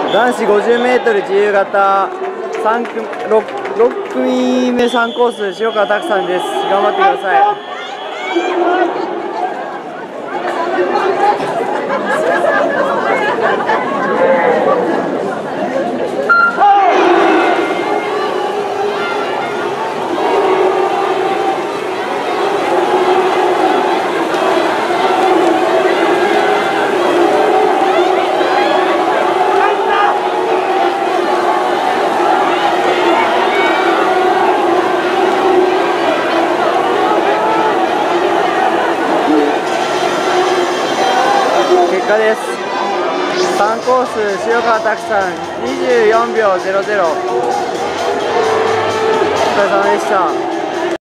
男子 50m 自由形6組目3コース、塩川拓さんです。頑張ってください。結果です。3コース、塩川拓さん24秒00。お疲れ様でした。